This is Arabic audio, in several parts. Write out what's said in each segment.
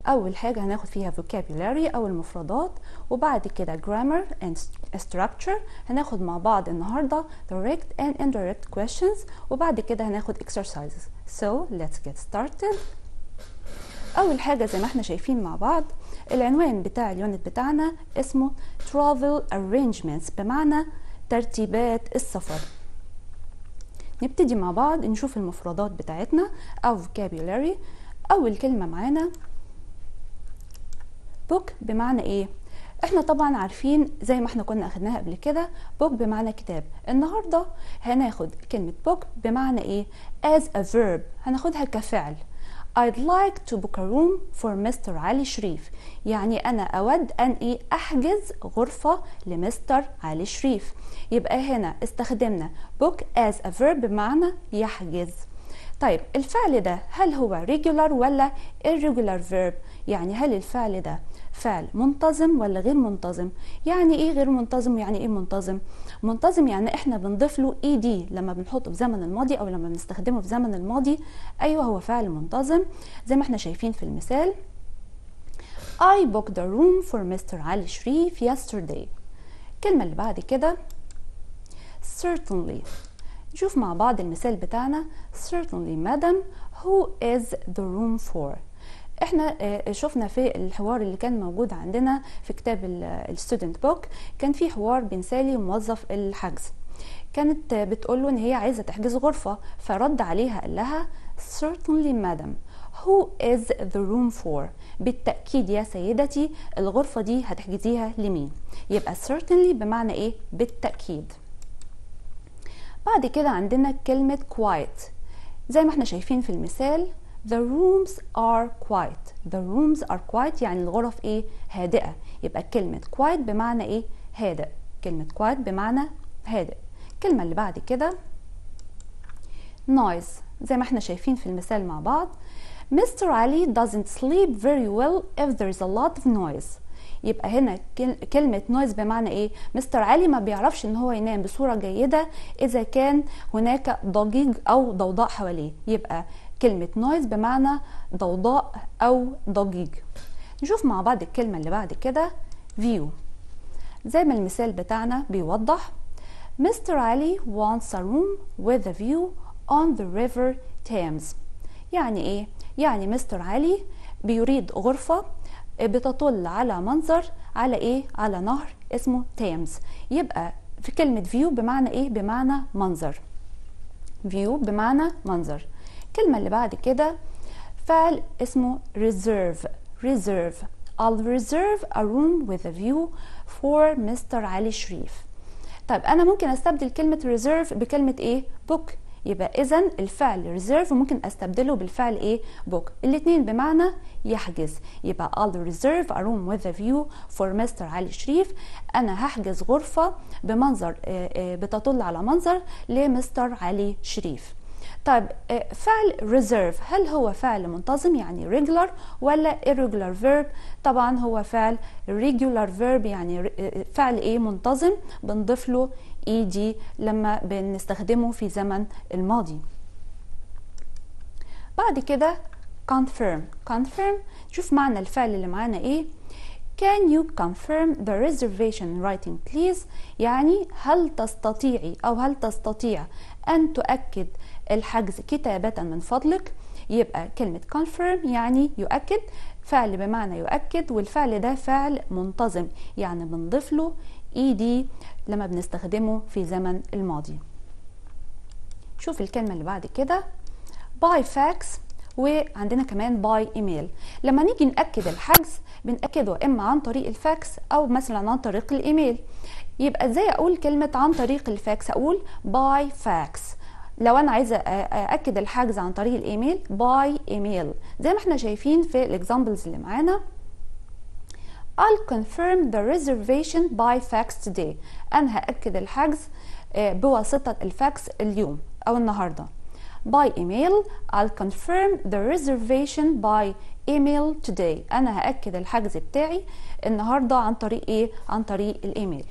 أول حاجة هناخد فيها vocabulary أو المفردات، وبعد كده grammar and structure. هناخد مع بعض النهاردة direct and indirect questions، وبعد كده هناخد exercises. So let's get started. أول حاجة زي ما احنا شايفين مع بعض، العنوان بتاع اليونت بتاعنا اسمه travel arrangements، بمعنى ترتيبات السفر. نبتدي مع بعض نشوف المفردات بتاعتنا أو vocabulary. أول كلمة معانا book، بمعنى ايه؟ احنا طبعا عارفين زي ما احنا كنا اخدناها قبل كده، book بمعنى كتاب. النهارده هناخد كلمة book بمعنى ايه؟ as a verb، هناخدها كفعل. I'd like to book a room for Mr. علي شريف، يعني أنا أود أن أحجز غرفة لمستر علي شريف. يبقى هنا استخدمنا book as a verb بمعنى يحجز. طيب الفعل ده هل هو regular ولا irregular verb؟ يعني هل الفعل ده فعل منتظم ولا غير منتظم؟ يعني ايه غير منتظم ويعني ايه منتظم؟ منتظم يعني احنا بنضيف له ed لما بنحطه في زمن الماضي او لما بنستخدمه في زمن الماضي. ايوه هو فعل منتظم زي ما احنا شايفين في المثال. I booked a room for Mr. علي شريف yesterday. الكلمة اللي بعد كده certainly. نشوف مع بعض المثال بتاعنا. certainly madam, who is the room for؟ احنا شفنا في الحوار اللي كان موجود عندنا في كتاب الستودنت بوك، كان في حوار بين سالي وموظف الحجز. كانت بتقول له ان هي عايزه تحجز غرفه، فرد عليها قال لها certainly madam, who is the room for؟ بالتاكيد يا سيدتي الغرفه دي هتحجزيها لمين؟ يبقى certainly بمعنى ايه؟ بالتاكيد. بعد كده عندنا كلمه quiet، زي ما احنا شايفين في المثال The rooms are quiet. The rooms are quiet يعني الغرف ايه؟ هادئة. يبقى كلمة quiet بمعنى ايه؟ هادئ. كلمة quiet بمعنى هادئ. الكلمة اللي بعد كده noise، زي ما احنا شايفين في المثال مع بعض. Mr. علي doesn't sleep very well if there's a lot of noise. يبقى هنا كلمة noise بمعنى ايه؟ مستر علي ما بيعرفش ان هو ينام بصورة جيدة اذا كان هناك ضجيج او ضوضاء حواليه. يبقى كلمة noise بمعنى ضوضاء أو ضجيج. نشوف مع بعض الكلمة اللي بعد كده view، زي ما المثال بتاعنا بيوضح. Mr. علي wants a room with a view on the river Thames. يعني إيه؟ يعني مستر علي بيريد غرفة بتطل على منظر على إيه؟ على نهر اسمه تامز. يبقى في كلمة view بمعنى إيه؟ بمعنى منظر. view بمعنى منظر. الكلمة اللي بعد كده فعل اسمه reserve. reserve. I'll reserve a room with a view for Mr. علي شريف. طيب أنا ممكن أستبدل كلمة reserve بكلمة إيه؟ book. يبقى إذن الفعل reserve ممكن أستبدله بالفعل إيه؟ book. الاتنين بمعنى يحجز. يبقى I'll reserve a room with a view for Mr. علي شريف. أنا هحجز غرفة بمنظر بتطل على منظر لمستر علي شريف. طيب فعل reserve هل هو فعل منتظم يعني regular ولا irregular verb؟ طبعا هو فعل regular verb، يعني فعل ايه؟ منتظم، بنضيف له ed لما بنستخدمه في زمن الماضي. بعد كده confirm. confirm شوف معنى الفعل اللي معانا ايه. Can you confirm the reservation writing please؟ يعني هل تستطيعي أو هل تستطيع أن تؤكد الحجز كتابة من فضلك؟ يبقى كلمة confirm يعني يؤكد، فعل بمعنى يؤكد، والفعل ده فعل منتظم يعني بنضيف له ed لما بنستخدمه في زمن الماضي. شوف الكلمة اللي بعد كده by fax، وعندنا كمان باي ايميل. لما نيجي نأكد الحجز بنأكده اما عن طريق الفاكس او مثلا عن طريق الايميل. يبقى ازاي اقول كلمة عن طريق الفاكس؟ اقول باي فاكس. لو انا عايزه ااكد الحجز عن طريق الايميل باي ايميل، زي ما احنا شايفين في الاكزامبلز اللي معانا. I'll confirm the reservation by fax today. انا هاكد الحجز بواسطه الفاكس اليوم او النهارده. by email I'll confirm the reservation by email today. انا هاكد الحجز بتاعي النهارده عن طريق ايه؟ عن طريق الايميل.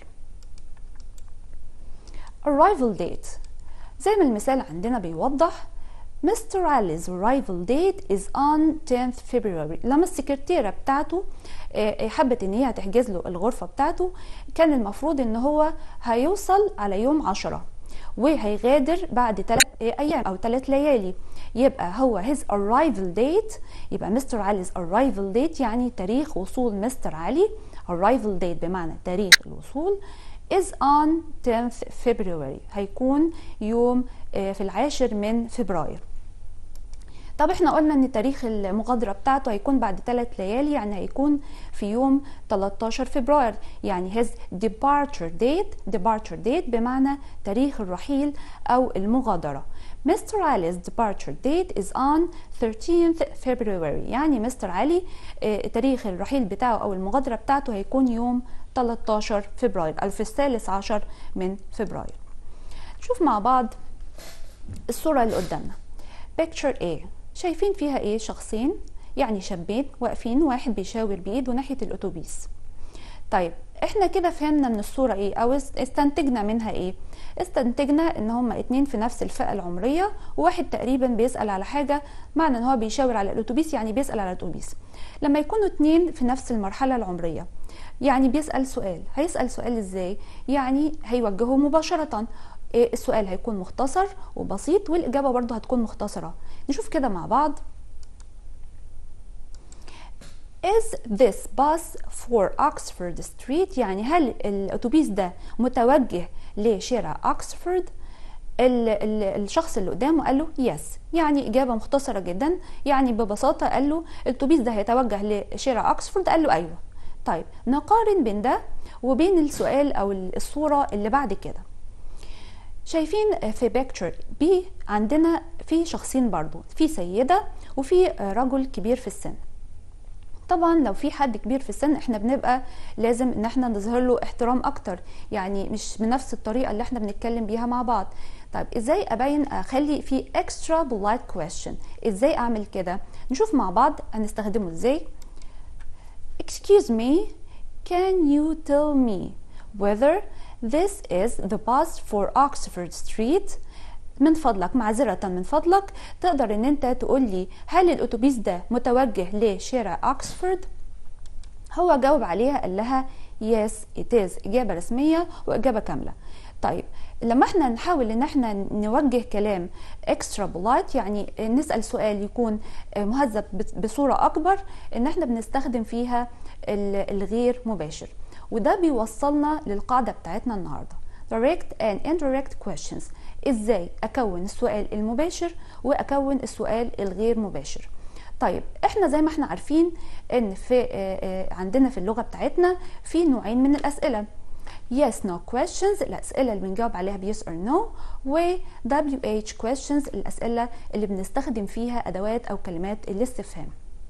arrival date زي ما المثال عندنا بيوضح، Mr. Ali's arrival date is on 10th February. لما السكرتيرة بتاعته حبت ان هي هتحجز له الغرفة بتاعته، كان المفروض ان هو هيوصل على يوم 10 وهيغادر بعد 3 ايام او 3 ليالي. يبقى هو his arrival date، يبقى Mr. Ali's arrival date يعني تاريخ وصول مستر علي. arrival date بمعنى تاريخ الوصول is on 10th February، هيكون يوم في 10 من فبراير. طب احنا قلنا ان تاريخ المغادرة بتاعته هيكون بعد 3 ليالي، يعني هيكون في يوم 13 فبراير، يعني his departure date بمعنى تاريخ الرحيل او المغادرة. Mr. Ali's departure date is on 13th February، يعني مستر علي تاريخ الرحيل بتاعه او المغادرة بتاعته هيكون يوم 13 فبراير أو في 13 من فبراير. نشوف مع بعض الصورة اللي قدامنا. picture A، شايفين فيها ايه؟ شخصين يعني شابين واقفين، واحد بيشاور بايده ناحية الاتوبيس. طيب احنا كده فهمنا من الصورة ايه او استنتجنا منها ايه؟ استنتجنا ان هما اتنين في نفس الفئة العمرية، وواحد تقريبا بيسأل على حاجة، معنى ان هو بيشاور على الاتوبيس يعني بيسأل على الاتوبيس. لما يكونوا اتنين في نفس المرحلة العمرية يعني بيسأل سؤال، هيسأل سؤال ازاي؟ يعني هيوجهه مباشرة. السؤال هيكون مختصر وبسيط والإجابة برضو هتكون مختصرة. نشوف كده مع بعض. Is this bus for Oxford Street؟ يعني هل الأتوبيس ده متوجه لشارع أكسفورد؟ الشخص اللي قدامه قال له yes، يعني إجابة مختصرة جدا، يعني ببساطة قال له الأتوبيس ده هيتوجه لشارع أكسفورد، قال له أيوه. طيب نقارن بين ده وبين السؤال أو الصورة اللي بعد كده. شايفين في بيكتشر بي عندنا في شخصين برضو، في سيدة وفي رجل كبير في السن. طبعا لو في حد كبير في السن احنا بنبقى لازم ان احنا نظهر له احترام اكتر، يعني مش بنفس الطريقة اللي احنا بنتكلم بيها مع بعض. طيب ازاي ابين اخلي في extra polite question؟ ازاي اعمل كده؟ نشوف مع بعض هنستخدمه ازاي. Excuse me, can you tell me whether this is the bus for Oxford Street؟ من فضلك، معذرة من فضلك، تقدر ان انت تقول لي هل الاتوبيس ده متوجه لشارع اوكسفورد؟ هو جاوب عليها قال لها yes it is، اجابة رسمية واجابة كاملة. طيب لما احنا نحاول ان احنا نوجه كلام extra polite، يعني نسأل سؤال يكون مهذب بصورة اكبر، ان احنا بنستخدم فيها الغير مباشر. وده بيوصلنا للقاعدة بتاعتنا النهاردة، direct and indirect questions. ازاي اكون السؤال المباشر واكون السؤال الغير مباشر. طيب احنا زي ما احنا عارفين ان في عندنا في اللغة بتاعتنا في نوعين من الاسئلة، yes no questions الاسئلة اللي بنجاوب عليها ب yes or no، و WH questions الاسئلة اللي بنستخدم فيها ادوات او كلمات الاستفهام.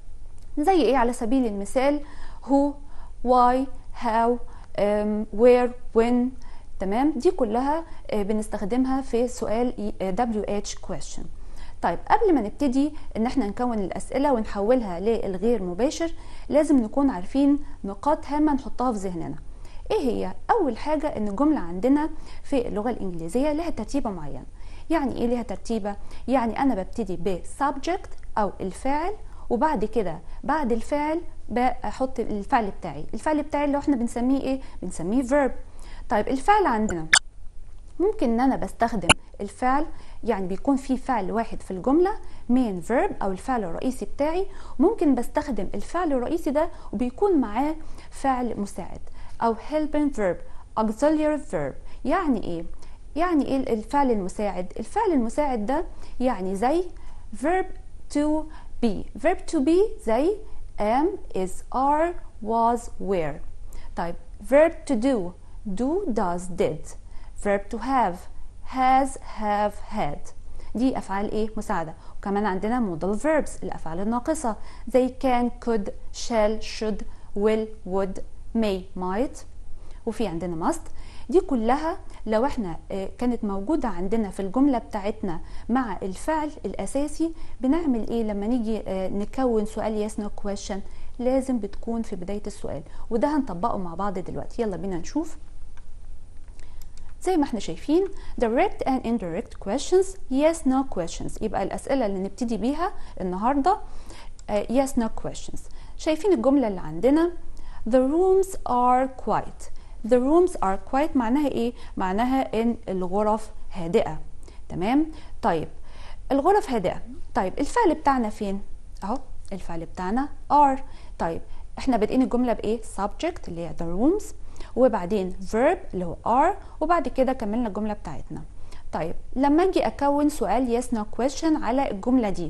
زي ايه على سبيل المثال؟ who، why، how، where، when. تمام، دي كلها بنستخدمها في سؤال WH question. طيب قبل ما نبتدي ان احنا نكون الاسئله ونحولها للغير مباشر، لازم نكون عارفين نقاط هامه نحطها في ذهننا. ايه هي؟ اول حاجه ان الجمله عندنا في اللغه الانجليزيه لها ترتيبه معينه. يعني ايه لها ترتيبه؟ يعني انا ببتدي ب subject او الفاعل، وبعد كده بعد الفاعل بحط الفعل بتاعي. الفعل بتاعي اللي احنا بنسميه ايه؟ بنسميه verb. طيب الفعل عندنا ممكن ان انا بستخدم الفعل، يعني بيكون في فعل واحد في الجملة main verb او الفعل الرئيسي بتاعي، ممكن بستخدم الفعل الرئيسي ده وبيكون معاه فعل مساعد او helping verb auxiliary verb. يعني ايه؟ يعني ايه الفعل المساعد؟ الفعل المساعد ده يعني زي verb to be. verb to be زي am is are was were. طيب verb to do does did. verb to have has have had. دي افعال ايه؟ مساعده. وكمان عندنا modal verbs الافعال الناقصه زي can could shall should will would may might. وفي عندنا must. دي كلها لو احنا كانت موجوده عندنا في الجمله بتاعتنا مع الفعل الاساسي، بنعمل ايه لما نيجي نكون سؤال yes no question؟ لازم بتكون في بدايه السؤال، وده هنطبقه مع بعض دلوقتي. يلا بينا نشوف. زي ما احنا شايفين direct and indirect questions yes no questions. يبقى الأسئلة اللي نبتدي بيها النهاردة yes no questions. شايفين الجملة اللي عندنا the rooms are quiet. the rooms are quiet معناها ايه؟ معناها ان الغرف هادئة. تمام. طيب الغرف هادئة. طيب الفعل بتاعنا فين؟ اهو الفعل بتاعنا are. طيب احنا بادئين الجملة بايه؟ subject اللي هي the rooms، وبعدين verb اللي هو are، وبعد كده كملنا الجملة بتاعتنا. طيب لما اجي اكون سؤال yes no question على الجملة دي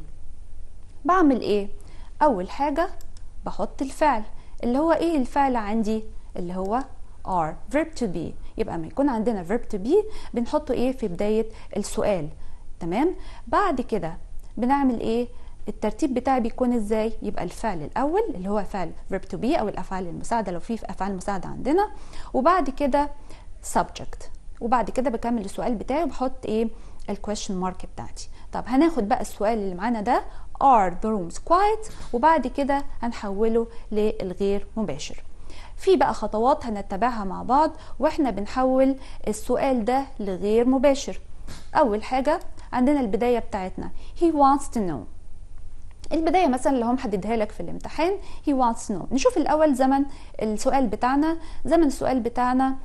بعمل ايه؟ اول حاجة بحط الفعل اللي هو ايه؟ الفعل عندي اللي هو are verb to be. يبقى ما يكون عندنا verb to be بنحطه ايه في بداية السؤال. تمام. بعد كده بنعمل ايه؟ الترتيب بتاعي بيكون ازاي؟ يبقى الفعل الاول اللي هو فعل verb to be او الافعال المساعده لو في افعال مساعده عندنا، وبعد كده subject، وبعد كده بكمل السؤال بتاعي وبحط ايه؟ الكويشن مارك بتاعتي. طب هناخد بقى السؤال اللي معانا ده are the rooms quiet، وبعد كده هنحوله للغير مباشر. في بقى خطوات هنتبعها مع بعض واحنا بنحول السؤال ده لغير مباشر. اول حاجه عندنا البدايه بتاعتنا he wants to know. البدايه مثلا اللي هو محددها لك في الامتحان he wants to know. نشوف الاول زمن السؤال بتاعنا. زمن السؤال بتاعنا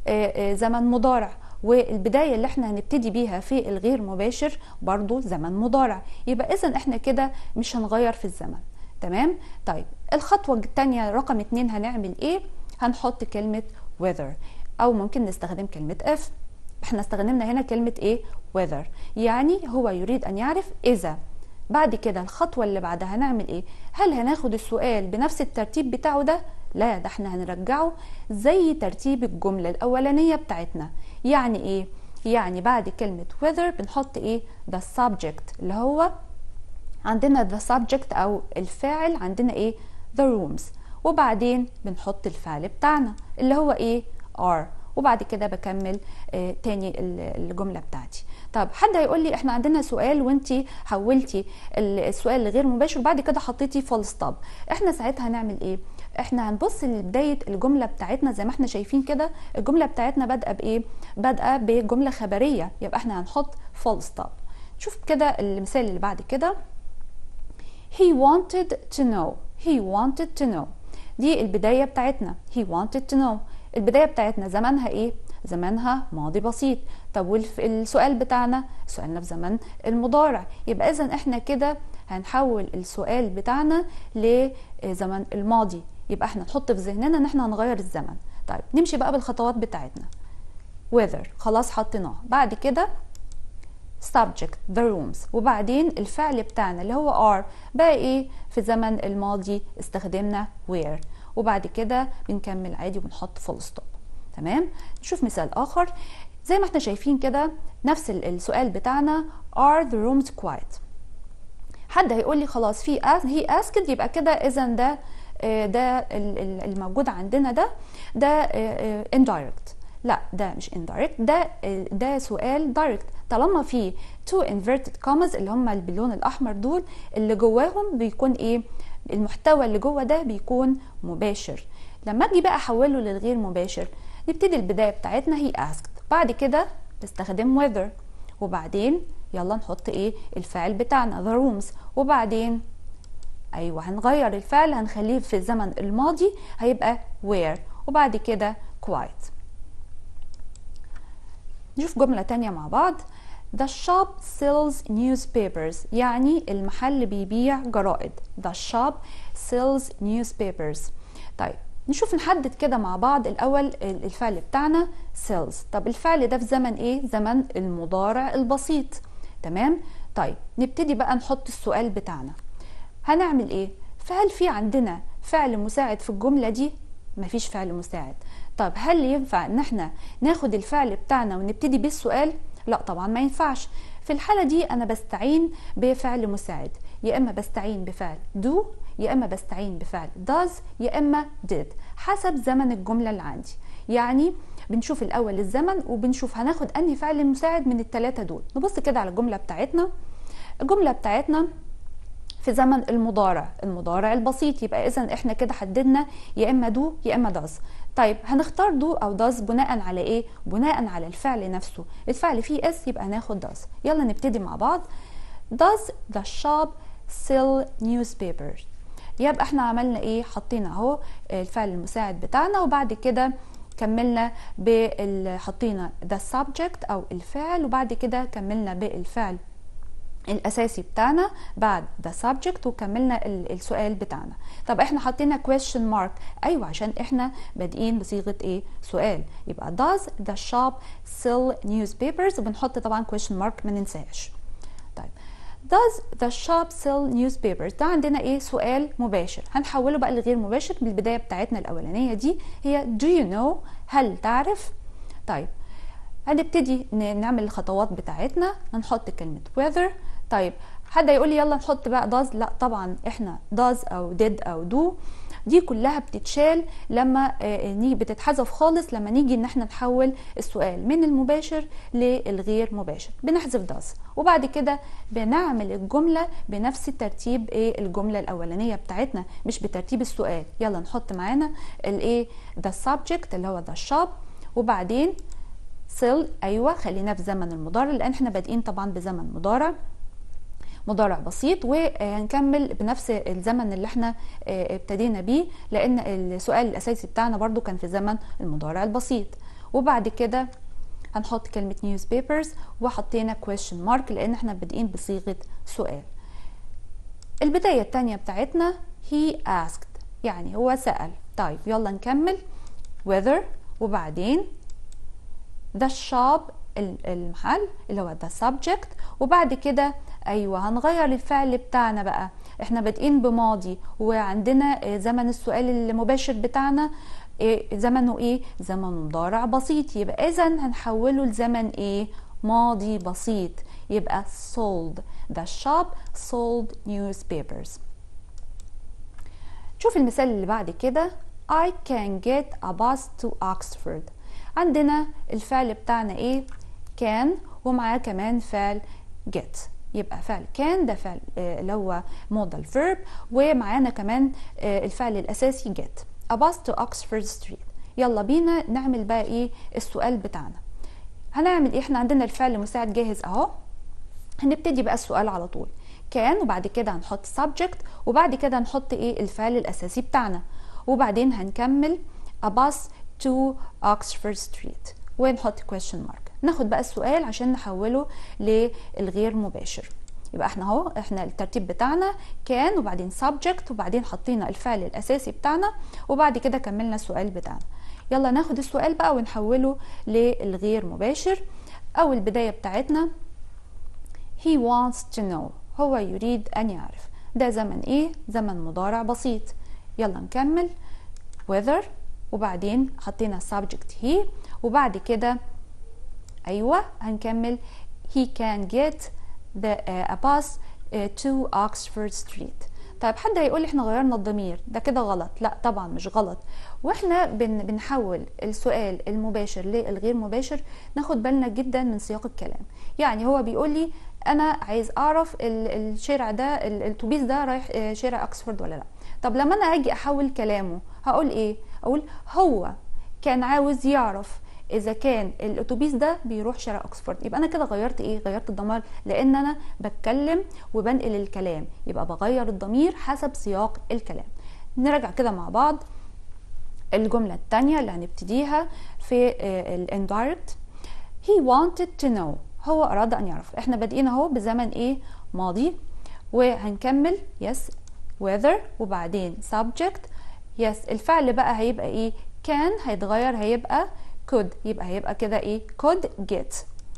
زمن مضارع، والبدايه اللي احنا هنبتدي بيها في الغير مباشر برضو زمن مضارع. يبقى اذا احنا كده مش هنغير في الزمن. تمام. طيب الخطوه الثانيه رقم 2 هنعمل ايه؟ هنحط كلمه whether، او ممكن نستخدم كلمه if. احنا استخدمنا هنا كلمه ايه؟ whether، يعني هو يريد ان يعرف اذا. بعد كده الخطوه اللي بعدها هنعمل ايه؟ هل هناخد السؤال بنفس الترتيب بتاعه ده؟ لا، ده احنا هنرجعه زي ترتيب الجمله الاولانيه بتاعتنا. يعني ايه؟ يعني بعد كلمه whether بنحط ايه؟ the subject اللي هو عندنا the subject او الفاعل عندنا ايه؟ the rooms، وبعدين بنحط الفعل بتاعنا اللي هو ايه؟ are، وبعد كده بكمل تاني الجمله بتاعتي. طب حد هيقول لي احنا عندنا سؤال وانتي حولتي السؤال لغير مباشر وبعد كده حطيتي فول ستوب، احنا ساعتها هنعمل ايه؟ احنا هنبص لبدايه الجمله بتاعتنا زي ما احنا شايفين كده. الجمله بتاعتنا بادئه بايه؟ بادئه بجمله خبريه، يبقى احنا هنحط فول ستوب. شوف كده المثال اللي بعد كده he wanted to know. he wanted to know دي البدايه بتاعتنا. he wanted to know البدايه بتاعتنا زمانها ايه؟ زمانها ماضي بسيط. طب والسؤال بتاعنا سؤالنا في زمن المضارع، يبقى اذا احنا كده هنحول السؤال بتاعنا لزمن الماضي. يبقى احنا نحط في ذهننا ان احنا هنغير الزمن. طيب نمشي بقى بالخطوات بتاعتنا. whether خلاص حطيناه، بعد كده subject the rooms، وبعدين الفعل بتاعنا اللي هو are بقى ايه؟ في زمن الماضي استخدمنا where، وبعد كده بنكمل عادي وبنحط فول ستوب. تمام. نشوف مثال اخر. زي ما احنا شايفين كده نفس السؤال بتاعنا are the rooms quiet. حد هيقول لي خلاص في he asked، يبقى كده اذا ده الموجود عندنا ده indirect. لا، ده مش indirect، ده سؤال direct. طالما في two inverted commas اللي هم باللون الاحمر دول اللي جواهم بيكون ايه؟ المحتوى اللي جوه ده بيكون مباشر. لما اجي بقى احوله للغير مباشر نبتدي البدايه بتاعتنا he asked، بعد كده بستخدم whether، وبعدين يلا نحط ايه؟ الفعل بتاعنا the rooms، وبعدين ايوه هنغير الفعل هنخليه في الزمن الماضي هيبقى where، وبعد كده quiet. نشوف جمله تانية مع بعض. The shop sells newspapers، يعني المحل بيبيع جرائد. The shop sells newspapers. طيب نشوف نحدد كده مع بعض الأول الفعل بتاعنا sells. طب الفعل ده في زمن ايه؟ زمن المضارع البسيط. تمام. طيب نبتدي بقى نحط السؤال بتاعنا. هنعمل ايه؟ فهل في عندنا فعل مساعد في الجملة دي؟ مفيش فعل مساعد. طب هل ينفع ان احنا ناخد الفعل بتاعنا ونبتدي بيه السؤال؟ لا طبعا ما ينفعش. في الحالة دي انا بستعين بفعل مساعد، يا اما بستعين بفعل do، يا اما بستعين بفعل does، يا اما did، حسب زمن الجملة اللي عندي. يعني بنشوف الاول الزمن وبنشوف هناخد انهي فعل مساعد من الثلاثة دول. نبص كده على الجملة بتاعتنا. الجملة بتاعتنا في زمن المضارع البسيط. يبقى اذا احنا كده حددنا يا اما دو يا اما داز. طيب هنختار دو او داز بناء على ايه؟ بناء على الفعل نفسه. الفعل فيه اس يبقى هناخد داز. يلا نبتدي مع بعض. Does the shop sell newspapers؟ يبقى احنا عملنا ايه؟ حطينا اهو الفعل المساعد بتاعنا، وبعد كده كملنا حطينا the subject او الفعل، وبعد كده كملنا بالفعل الاساسي بتاعنا بعد the subject، وكملنا السؤال بتاعنا. طب احنا حطينا question mark، ايوه عشان احنا بادئين بصيغه ايه؟ سؤال. يبقى does the shop sell newspapers، وبنحط طبعا question mark ما ننساش. طيب does the shop sell newspapers ده عندنا ايه؟ سؤال مباشر. هنحوله بقى لغير مباشر بالبدايه بتاعتنا الاولانيه دي هي do you know؟ هل تعرف؟ طيب هنبتدي نعمل الخطوات بتاعتنا. هنحط كلمه whether. طيب حد يقول لي يلا نحط بقى does؟ لا طبعا، احنا does او did او do دي كلها بتتشال لما بتتحذف خالص لما نيجي ان احنا نحول السؤال من المباشر للغير مباشر. بنحذف does وبعد كده بنعمل الجمله بنفس ترتيب ايه؟ الجمله الاولانيه بتاعتنا، مش بترتيب السؤال. يلا نحط معانا الايه؟ the subject اللي هو the shop، وبعدين sell. ايوه خلينا في زمن المضارع لان احنا بادئين طبعا بزمن مضارع بسيط، وهنكمل بنفس الزمن اللي احنا ابتدينا بيه لان السؤال الاساسي بتاعنا برضو كان في زمن المضارع البسيط. وبعد كده هنحط كلمة newspapers وحطينا question mark لان احنا بادئين بصيغة سؤال. البداية التانية بتاعتنا he asked يعني هو سأل. طيب يلا نكمل whether، وبعدين the shop المحل اللي هو the subject، وبعد كده ايوه هنغير الفعل بتاعنا بقى. احنا بادئين بماضي وعندنا زمن السؤال المباشر بتاعنا زمنه ايه؟ زمن مضارع بسيط. يبقى اذا هنحوله لزمن ايه؟ ماضي بسيط. يبقى sold the shop sold newspapers. شوف المثال اللي بعد كده I can get a bus to Oxford. عندنا الفعل بتاعنا ايه؟ can، ومعاه كمان فعل get. يبقى فعل can ده فعل اللي هو modal verb، ومعانا كمان الفعل الاساسي get. a bus to Oxford Street. يلا بينا نعمل بقى ايه السؤال بتاعنا. هنعمل ايه؟ احنا عندنا الفعل المساعد جاهز اهو. هنبتدي بقى السؤال على طول can، وبعد كده هنحط subject، وبعد كده هنحط ايه؟ الفعل الاساسي بتاعنا، وبعدين هنكمل a bus to Oxford Street ونحط question mark. ناخد بقى السؤال عشان نحوله للغير مباشر. يبقى احنا الترتيب بتاعنا كان، وبعدين subject، وبعدين حطينا الفعل الاساسي بتاعنا، وبعد كده كملنا السؤال بتاعنا. يلا ناخد السؤال بقى ونحوله للغير مباشر. او البداية بتاعتنا he wants to know هو يريد ان يعرف. ده زمن ايه؟ زمن مضارع بسيط. يلا نكمل whether، وبعدين حطينا subject he، وبعد كده ايوه هنكمل he can get a bus to Oxford Street. طيب حد هيقول احنا غيرنا الضمير، ده كده غلط. لا طبعا مش غلط. واحنا بنحول السؤال المباشر للغير مباشر ناخد بالنا جدا من سياق الكلام. يعني هو بيقول لي انا عايز اعرف الشارع ده الاتوبيس ده رايح شارع اوكسفورد ولا لا. طب لما انا اجي احول كلامه هقول ايه؟ اقول هو كان عاوز يعرف اذا كان الاتوبيس ده بيروح شارع اوكسفورد. يبقى انا كده غيرت ايه؟ غيرت الضمير لان انا بتكلم وبنقل الكلام، يبقى بغير الضمير حسب سياق الكلام. نرجع كده مع بعض الجملة التانية اللي هنبتديها في الاندايركت. he wanted to know هو اراد ان يعرف. احنا بادئين اهو بزمن ايه؟ ماضي، وهنكمل yes whether، وبعدين subject yes. الفعل بقى هيبقى ايه؟ كان هيتغير هيبقى could. يبقى هيبقى كده ايه؟ could get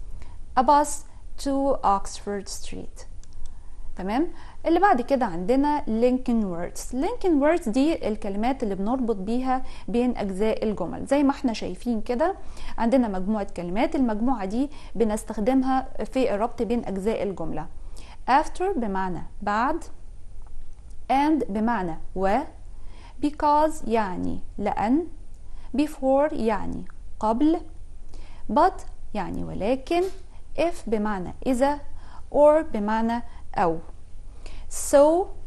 a bus to Oxford Street. تمام. اللي بعد كده عندنا linking words. linking words دي الكلمات اللي بنربط بيها بين اجزاء الجمل. زي ما احنا شايفين كده عندنا مجموعة كلمات، المجموعة دي بنستخدمها في الربط بين اجزاء الجملة. after بمعنى بعد، and بمعنى و، because يعني لأن، before يعني قبل، but يعني ولكن، if بمعنى إذا، or بمعنى أو. so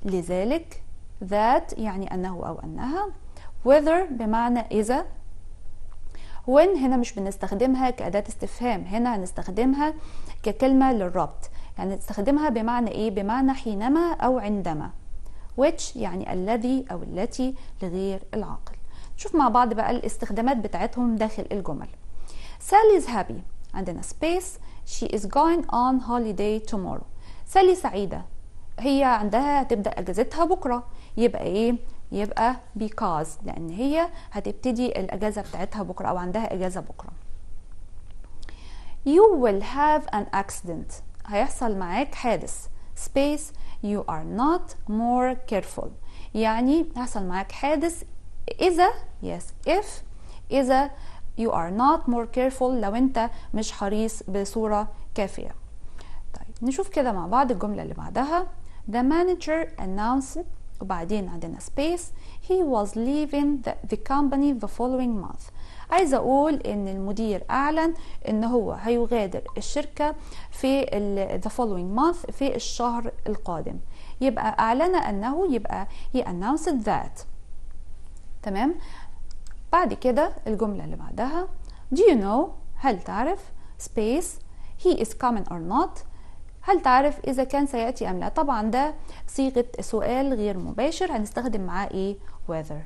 لذلك. that يعني أنه أو أنها. whether بمعنى إذا. when هنا مش بنستخدمها كأداة استفهام، هنا هنستخدمها ككلمة للربط، يعني نستخدمها بمعنى إيه؟ بمعنى حينما أو عندما. which يعني الذي أو التي لغير العاقل. نشوف مع بعض بقى الاستخدامات بتاعتهم داخل الجمل. Sally is happy. عندنا space. She is going on holiday tomorrow. سالي سعيدة، هي عندها هتبدأ أجازتها بكرة. يبقى إيه؟ يبقى because، لأن هي هتبتدي الأجازة بتاعتها بكرة أو عندها أجازة بكرة. You will have an accident. هيحصل معاك حادث. space. You are not more careful. يعني هيحصل معاك حادث إذا if إذا you are not more careful، لو أنت مش حريص بصورة كافية. طيب نشوف كده مع بعض الجملة اللي بعدها. The manager announced، وبعدين عندنا space. He was leaving the company the following month. عايزة أقول إن المدير أعلن إن هو هيغادر الشركة في the following month، في الشهر القادم. يبقى أعلن أنه، يبقى he announced that. تمام. بعد كده الجملة اللي بعدها. Do you know؟ هل تعرف؟ space. He is coming or not. هل تعرف إذا كان سيأتي أم لا؟ طبعا ده صيغة سؤال غير مباشر، هنستخدم معاه إيه؟ whether.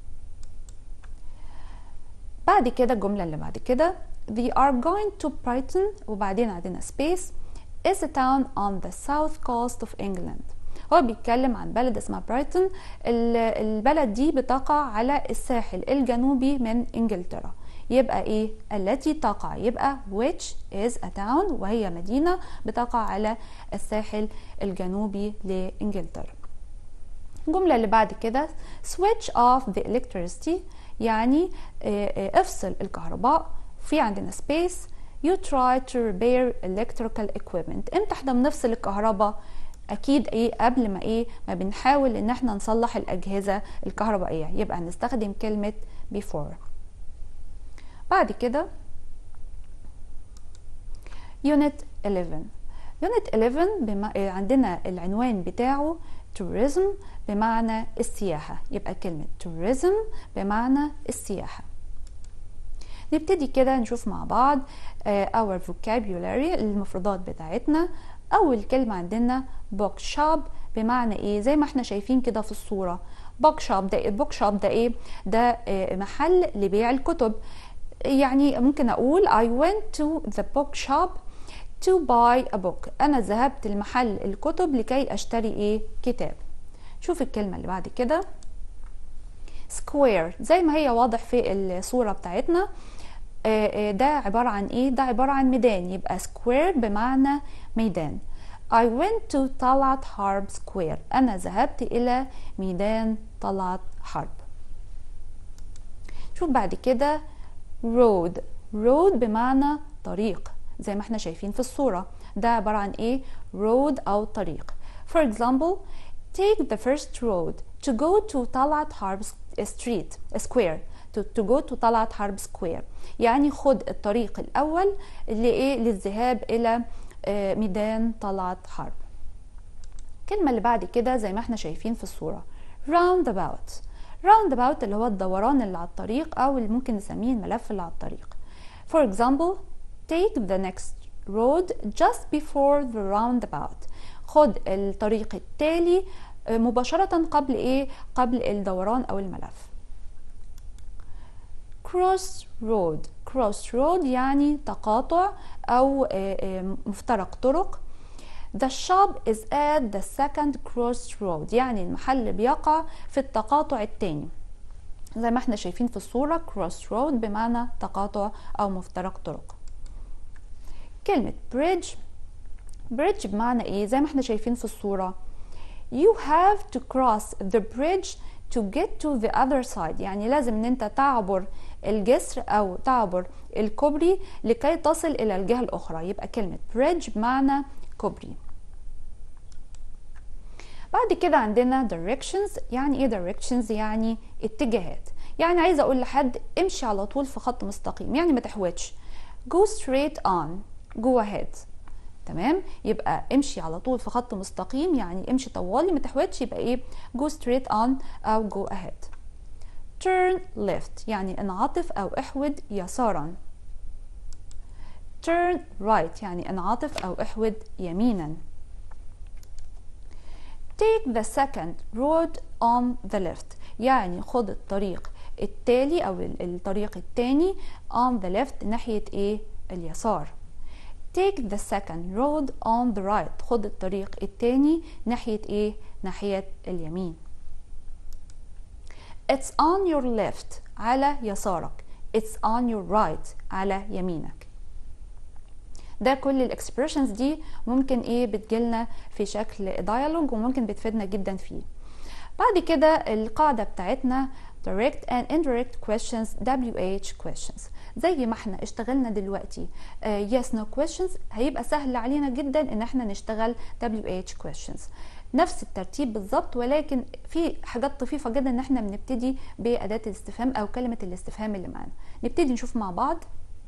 بعد كده الجملة اللي بعد كده. They are going to Brighton، وبعدين عندنا space. is a town on the south coast of England. هو بيتكلم عن بلد اسمها برايتون. البلد دي بتقع على الساحل الجنوبي من انجلترا. يبقى ايه؟ التي تقع، يبقى which is a town، وهي مدينة بتقع على الساحل الجنوبي لانجلترا. الجملة اللي بعد كده. switch off the electricity، يعني افصل الكهرباء. في عندنا space. you try to repair electrical equipment. امتى احنا بنفصل الكهرباء؟ اكيد ايه؟ قبل ما ايه؟ ما بنحاول ان احنا نصلح الاجهزة الكهربائية، يبقى هنستخدم كلمة before. بعد كده unit 11. unit 11 عندنا العنوان بتاعه tourism بمعنى السياحة، يبقى كلمة tourism بمعنى السياحة. نبتدي كده نشوف مع بعض our vocabulary، المفردات بتاعتنا. اول كلمة عندنا book shop بمعنى ايه؟ زي ما احنا شايفين كده في الصورة. book shop ده ايه؟ ده محل لبيع الكتب. يعني ممكن اقول I went to the bookshop to buy a book. انا ذهبت لمحل الكتب لكي اشتري ايه؟ كتاب. شوف الكلمة اللي بعد كده. square زي ما هي واضح في الصورة بتاعتنا. ده عبارة عن ايه؟ ده عبارة عن ميدان، يبقى square بمعنى ميدان. I went to طلعت حرب square. انا ذهبت الى ميدان طلعت حرب. شوف بعد كده road بمعنى طريق، زي ما احنا شايفين في الصورة. ده عبارة عن ايه؟ road او طريق. For example, take the first road to go to طلعت حرب square. to go to طلعت حرب square يعني خد الطريق الأول للذهاب إلى ميدان طلعت حرب. الكلمة اللي بعد كده زي ما احنا شايفين في الصورة roundabout اللي هو الدوران اللي على الطريق، أو اللي ممكن نسميه الملف اللي على الطريق. For example, take the next road just before the roundabout. خد الطريق التالي مباشرة قبل ايه؟ قبل الدوران أو الملف. cross road يعني تقاطع أو مفترق طرق. The shop is at the second crossroad يعني المحل بيقع في التقاطع الثاني، زي ما احنا شايفين في الصورة. crossroad بمعنى تقاطع أو مفترق طرق. كلمة bridge بمعنى ايه؟ زي ما احنا شايفين في الصورة. You have to cross the bridge to get to the other side يعني لازم ان انت تعبر الجسر او تعبر الكوبري لكي تصل الى الجهة الاخرى، يبقى كلمة bridge بمعنى كوبري. بعد كده عندنا directions. يعني ايه directions؟ يعني اتجاهات. يعني عايزة اقول لحد امشي على طول في خط مستقيم، يعني ما تحوتش. go straight on go ahead. تمام. يبقى امشي على طول في خط مستقيم، يعني امشي طوالي ما تحودش، يبقى ايه go straight on او go ahead. turn left يعني انعطف او احود يسارا. turn right يعني انعطف او احود يمينا. take the second road on the left يعني خد الطريق التالي او الطريق التاني on the left ناحية ايه اليسار. take the second road on the right خد الطريق التاني ناحية ايه ناحية اليمين. it's on your left على يسارك. it's on your right على يمينك. ده كل الاكسبريشنز دي ممكن ايه بتجيلنا في شكل ديالوج وممكن بتفيدنا جدا فيه. بعد كده القاعدة بتاعتنا direct and indirect questions WH questions. زي ما احنا اشتغلنا دلوقتي yes no questions، هيبقى سهل علينا جدا ان احنا نشتغل WH questions نفس الترتيب بالظبط، ولكن في حاجات طفيفة جدا ان احنا بنبتدي بأداة الاستفهام او كلمة الاستفهام اللي معانا. نبتدي نشوف مع بعض.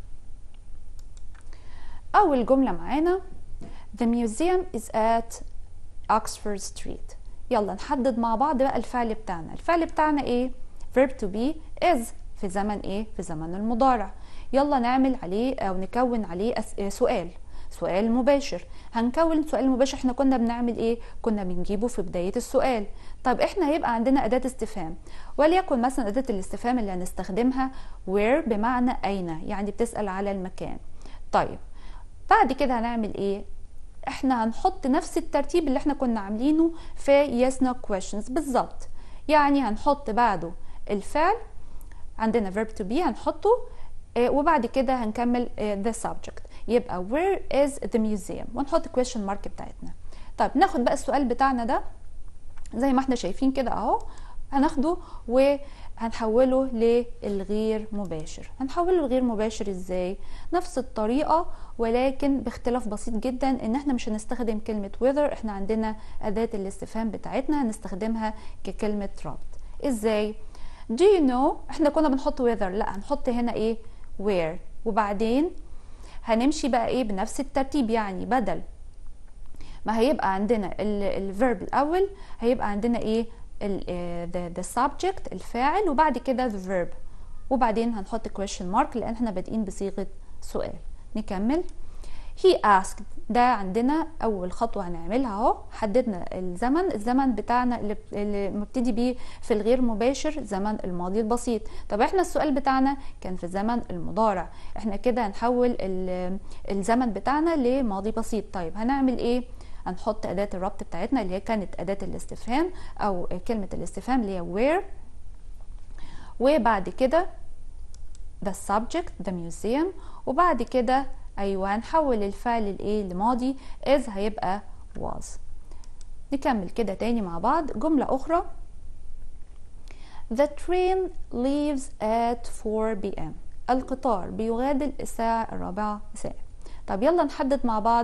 أول جملة معانا The museum is at Oxford Street. يلا نحدد مع بعض بقى الفعل بتاعنا. الفعل بتاعنا ايه؟ verb to be is في زمن ايه؟ في زمن المضارع. يلا نعمل عليه او نكون عليه سؤال مباشر. هنكون سؤال مباشر، احنا كنا بنعمل ايه؟ كنا بنجيبه في بداية السؤال. طب احنا هيبقى عندنا أداة استفهام، وليكن مثلا أداة الاستفهام اللي هنستخدمها where بمعنى أين، يعني بتسأل على المكان. طيب بعد كده هنعمل ايه؟ احنا هنحط نفس الترتيب اللي احنا كنا عاملينه في yes no questions بالظبط، يعني هنحط بعده الفعل، عندنا verb to be هنحطه وبعد كده هنكمل the subject، يبقى where is the museum ونحط question mark بتاعتنا. طيب ناخد بقى السؤال بتاعنا ده زي ما احنا شايفين كده اهو، هناخده وهنحوله للغير مباشر. هنحوله لغير مباشر ازاي؟ نفس الطريقة ولكن باختلاف بسيط جدا، ان احنا مش هنستخدم كلمة whether، احنا عندنا أداة الاستفهام بتاعتنا هنستخدمها ككلمة ربط. ازاي؟ do you know احنا كنا بنحط whether، لا هنحط هنا ايه where، وبعدين هنمشي بقى ايه بنفس الترتيب، يعني بدل ما هيبقى عندنا الفيرب الاول هيبقى عندنا ايه the subject الفاعل، وبعد كده the verb، وبعدين هنحط question mark لان احنا بادئين بصيغة سؤال. نكمل. he asked ده عندنا اول خطوة هنعملها اهو، حددنا الزمن بتاعنا اللي مبتدي بيه في الغير مباشر زمن الماضي البسيط. طب احنا السؤال بتاعنا كان في زمن المضارع، احنا كده هنحول الزمن بتاعنا لماضي بسيط. طيب هنعمل ايه؟ هنحط أداة الربط بتاعتنا اللي هي كانت أداة الاستفهام أو كلمة الاستفهام اللي هي where، وبعد كده the subject the museum، وبعد كده أيوة هنحول الفعل الإيه لماضي is هيبقى was. نكمل كده تاني مع بعض جملة أخرى. the train leaves at 4 p.m. القطار بيغادر الساعة 4 مساء. طب يلا نحدد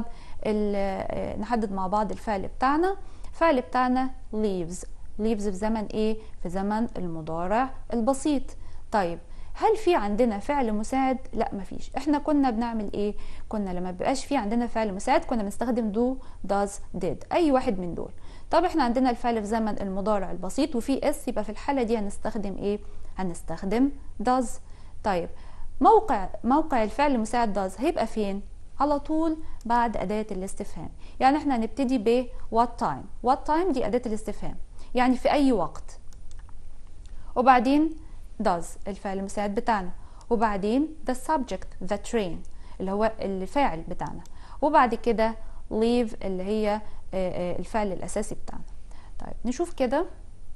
مع بعض الفعل بتاعنا. الفعل بتاعنا leaves في زمن ايه؟ في زمن المضارع البسيط. طيب هل في عندنا فعل مساعد؟ لا مفيش. احنا كنا بنعمل ايه؟ كنا لما بيبقاش في عندنا فعل مساعد كنا بنستخدم do does did، اي واحد من دول. طب احنا عندنا الفعل في زمن المضارع البسيط وفي اس، يبقى في الحالة دي هنستخدم ايه؟ هنستخدم does. طيب موقع الفعل المساعد does هيبقى فين؟ على طول بعد أداة الاستفهام. يعني احنا هنبتدي ب what time دي أداة الاستفهام، يعني في أي وقت، وبعدين does الفعل المساعد بتاعنا، وبعدين the subject the train اللي هو الفاعل بتاعنا، وبعد كده leave اللي هي الفعل الأساسي بتاعنا. طيب نشوف كده.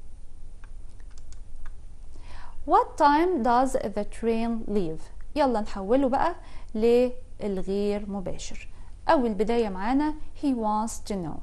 what time does the train leave؟ يلا نحوله بقى للغير مباشر. أول بداية معانا he wants to know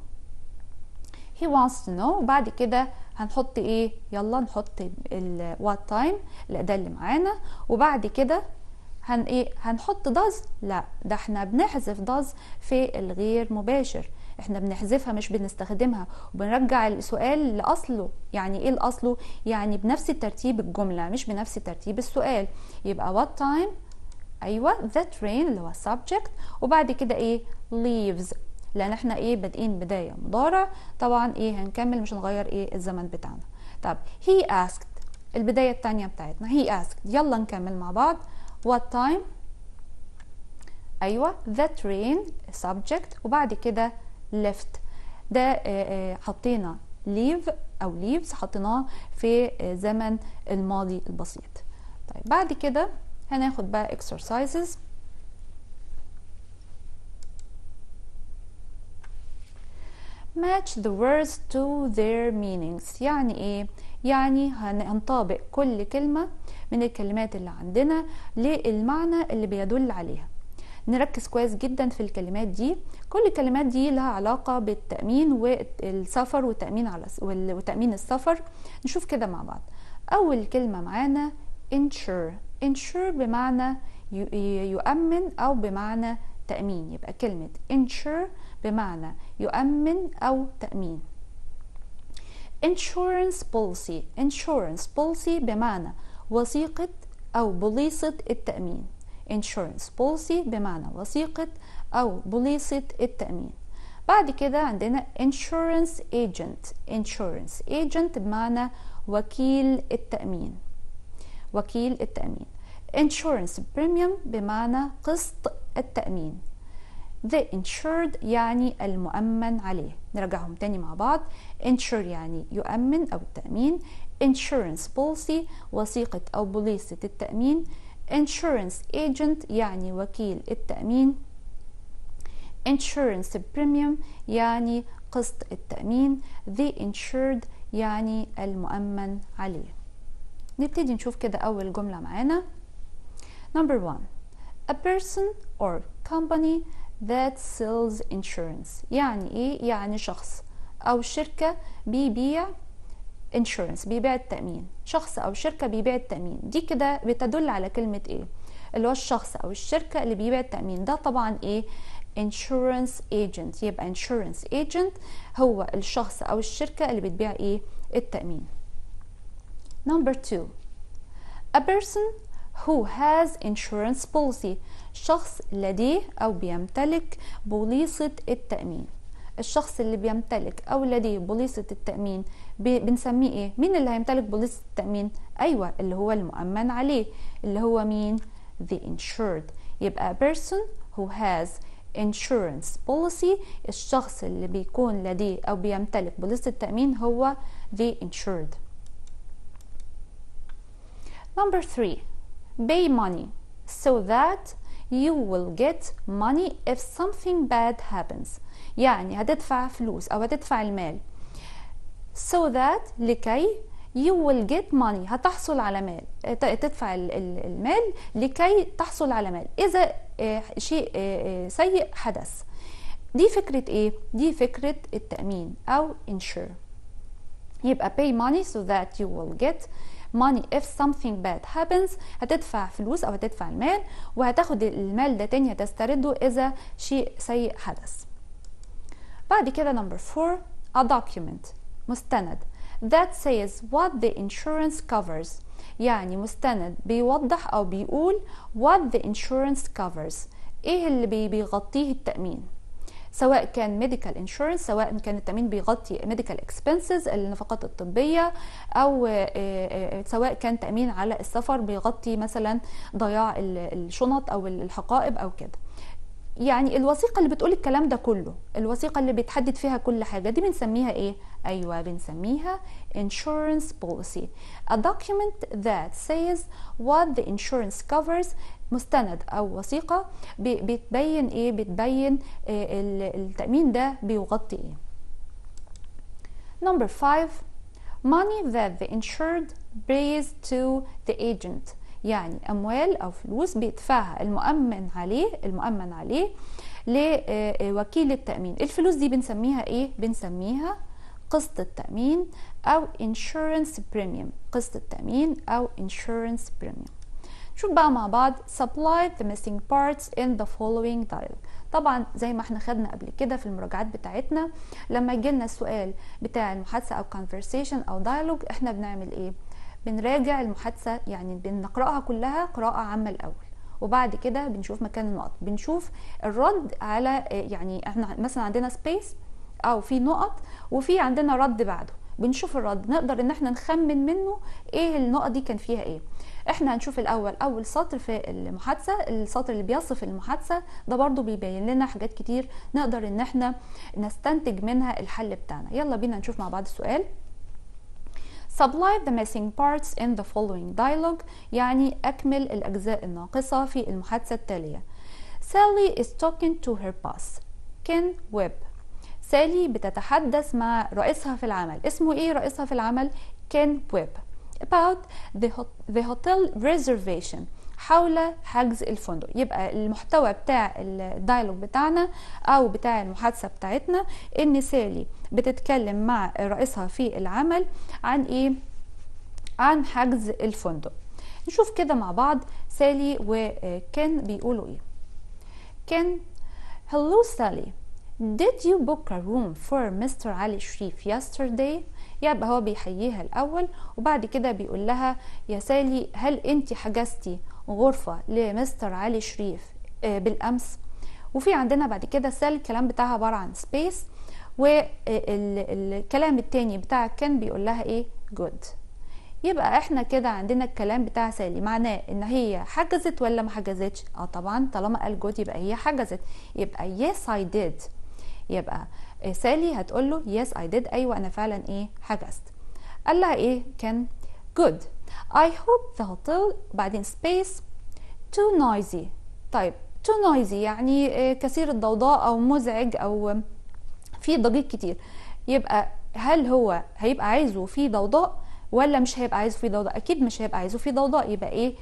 وبعد كده هنحط ايه؟ يلا نحط what time الأداة اللي معانا، وبعد كده هنحط does؟ لا، ده احنا بنحذف does في الغير مباشر، احنا بنحذفها مش بنستخدمها، وبنرجع السؤال لأصله. يعني ايه لأصله؟ يعني بنفس ترتيب الجملة مش بنفس ترتيب السؤال. يبقى what time ايوه the train اللي هو subject، وبعد كده ايه leaves، لان احنا ايه بادئين بدايه مضارع، طبعا ايه هنكمل مش هنغير ايه الزمن بتاعنا. طب he asked البدايه الثانيه بتاعتنا he asked، يلا نكمل مع بعض. what time، ايوه the train subject، وبعد كده left، ده حطينا leave او leaves حطيناه في زمن الماضي البسيط. طيب بعد كده هناخد بقى exercises. match the words to their meanings، يعني ايه؟ يعني هنطابق كل كلمة من الكلمات اللي عندنا للمعنى اللي بيدل عليها. نركز كويس جدا في الكلمات دي، كل الكلمات دي لها علاقة بالتأمين والسفر والتأمين وتأمين السفر. نشوف كده مع بعض. أول كلمة معانا insure، insure بمعنى يؤمن أو بمعنى تأمين، يبقى كلمة insure بمعنى يؤمن أو تأمين. insurance policy، insurance policy بمعنى وثيقة أو بوليصة التأمين. insurance policy بمعنى وثيقة أو بوليصة التأمين. بعد كده عندنا insurance agent، insurance agent بمعنى وكيل التأمين، وكيل التأمين. insurance premium بمعنى قسط التأمين. the insured يعني المؤمن عليه. نرجعهم تاني مع بعض. insure يعني يؤمن أو التأمين، insurance policy وثيقة أو بوليصة التأمين، insurance agent يعني وكيل التأمين، insurance premium يعني قسط التأمين، the insured يعني المؤمن عليه. نبتدي نشوف كده أول جملة معانا. number 1 a person or company that sells insurance، يعني ايه؟ يعني شخص أو شركة بيبيع insurance، بيبيع التأمين. شخص أو شركة بيبيع التأمين، دي كده بتدل على كلمة ايه؟ اللي هو الشخص أو الشركة اللي بيبيع التأمين، ده طبعا ايه؟ insurance agent. يبقى insurance agent هو الشخص أو الشركة اللي بتبيع ايه؟ التأمين. number 2 a person who has insurance policy، شخص لديه أو بيمتلك بوليصة التأمين. الشخص اللي بيمتلك أو لديه بوليصة التأمين بنسميه إيه؟ مين اللي هيمتلك بوليصة التأمين؟ أيوة اللي هو المؤمن عليه، اللي هو مين؟ the insured. يبقى person who has insurance policy، الشخص اللي بيكون لديه أو بيمتلك بوليصة التأمين هو the insured. number 3 pay money so that you will get money if something bad happens، يعني هتدفع فلوس أو هتدفع المال so that لكي you will get money هتحصل على مال، تدفع المال لكي تحصل على مال إذا شيء سيء حدث. دي فكرة إيه؟ دي فكرة التأمين أو insure. يبقى pay money so that you will get money if something bad happens، هتدفع فلوس أو هتدفع المال وهتاخد المال ده تاني هتسترده إذا شيء سيء حدث. بعد كده number 4 a document، مستند that says what the insurance covers، يعني مستند بيوضح أو بيقول what the insurance covers، إيه اللي بيغطيه التأمين، سواء كان medical insurance، سواء كان التأمين بيغطي medical expenses النفقات الطبية، أو سواء كان تأمين على السفر بيغطي مثلا ضياع الشنط أو الحقائب أو كده. يعني الوثيقة اللي بتقول الكلام ده كله، الوثيقة اللي بتحدد فيها كل حاجة دي بنسميها ايه؟ ايوه بنسميها insurance policy. a document that says what the insurance covers، مستند او وثيقة بتبين ايه؟ بتبين التأمين ده بيغطي ايه. number 5 money that the insured pays to the agent، يعني أموال أو فلوس بيدفعها المؤمن عليه لوكيل التأمين. الفلوس دي بنسميها إيه؟ بنسميها قسط التأمين أو insurance premium، قسط التأمين أو insurance premium. شوف بقى مع بعض supply the missing parts in the following dialogue. طبعا زي ما احنا خدنا قبل كده في المراجعات بتاعتنا، لما يجيلنا السؤال بتاع المحادثة أو conversation أو dialogue احنا بنعمل إيه؟ بنراجع المحادثة، يعني بنقرأها كلها قراءة عامة الأول، وبعد كده بنشوف مكان النقط، بنشوف الرد على يعني احنا مثلا عندنا سبيس او في نقط وفي عندنا رد بعده، بنشوف الرد نقدر ان احنا نخمن منه ايه النقط دي كان فيها ايه. احنا هنشوف الاول اول سطر في المحادثه، السطر اللي بيصف المحادثه ده برضو بيبين لنا حاجات كتير نقدر ان احنا نستنتج منها الحل بتاعنا. يلا بينا نشوف مع بعض السؤال. Supply the missing parts in the following dialogue، يعني أكمل الأجزاء الناقصة في المحادثة التالية. Sally is talking to her boss Ken Webb. سالي بتتحدث مع رئيسها في العمل، اسمه ايه رئيسها في العمل؟ كين ويب. about the hotel reservation، حول حجز الفندق. يبقى المحتوى بتاع الدايلوج بتاعنا او بتاع المحادثه بتاعتنا ان سالي بتتكلم مع رئيسها في العمل عن ايه؟ عن حجز الفندق. نشوف كده مع بعض سالي وكين بيقولوا ايه. كين: Hello Sally, did you book a room for Mr. علي شريف yesterday؟ يبقى هو بيحييها الأول وبعد كده بيقول لها يا سالي هل انت حجزتي غرفة لمستر علي شريف بالأمس؟ وفي عندنا بعد كده سالي الكلام بتاعها عبارة عن سبيس، والكلام التاني بتاع كان بيقول لها ايه؟ good. يبقى احنا كده عندنا الكلام بتاع سالي معناه ان هي حجزت ولا ما حجزتش؟ طبعا طالما قال good يبقى هي حجزت، يبقى yes I did. يبقى سالي هتقول له yes I did، ايوه انا فعلا ايه؟ حجزت. قال لها ايه؟ كان good. I hope the hotel بعدين space too noisy. طيب too noisy يعني كثير الضوضاء او مزعج او في ضجيج كتير. يبقى هل هو هيبقى عايزه في ضوضاء ولا مش هيبقى عايزه في ضوضاء؟ اكيد مش هيبقى عايزه في ضوضاء، يبقى ايه؟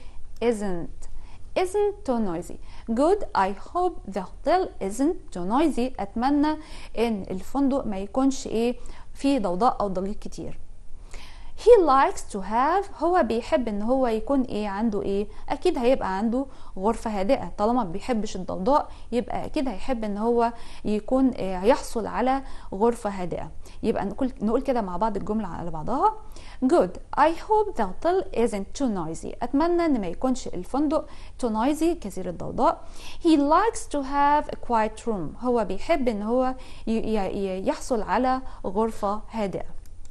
isn't too noisy. good. I hope the hotel isn't too noisy. اتمنى ان الفندق ما يكونش ايه؟ فيه ضوضاء او ضجيج كتير. he likes to have، هو بيحب ان هو يكون ايه؟ عنده ايه؟ اكيد هيبقى عنده غرفة هادئة، طالما ما بيحبش الضوضاء يبقى اكيد هيحب ان هو يكون يحصل على غرفة هادئة. يبقى نقول كده مع بعض الجملة على بعضها. good. I hope the hotel isn't too noisy. اتمنى ان ما يكونش الفندق too noisy كثير الضوضاء. he likes to have a quiet room، هو بيحب ان هو يحصل على غرفة هادئة.